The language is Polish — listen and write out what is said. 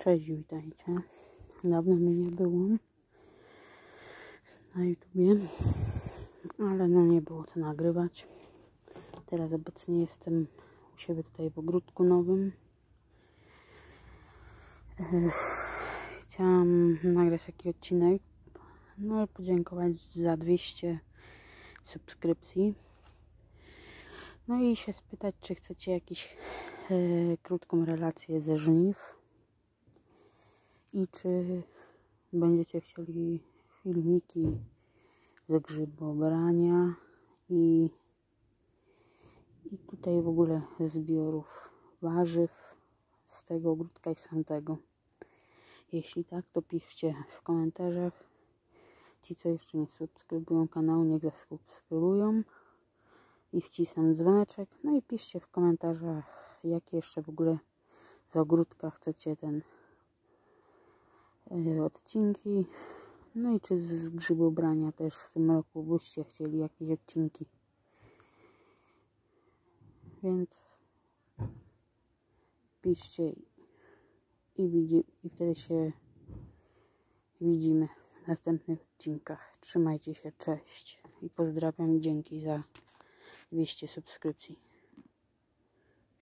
Cześć, witajcie. Dawno mnie nie było na YouTubie, ale no nie było co nagrywać. Teraz obecnie jestem u siebie tutaj w ogródku nowym. Chciałam nagrać taki odcinek, no i podziękować za 200 subskrypcji. No i się spytać, czy chcecie jakąś krótką relację ze żniw i czy będziecie chcieli filmiki z grzybobrania i tutaj w ogóle zbiorów warzyw z tego ogródka i z tamtego. Jeśli tak, to piszcie w komentarzach. Ci, co jeszcze nie subskrybują kanału, niech zasubskrybują i wcisnę dzwoneczek. No i piszcie w komentarzach, jakie jeszcze w ogóle z ogródka chcecie odcinki. No i czy z grzybobrania też w tym roku byście chcieli jakieś odcinki. Więc piszcie i wtedy się widzimy w następnych odcinkach. Trzymajcie się, cześć i pozdrawiam i dzięki za 200 subskrypcji.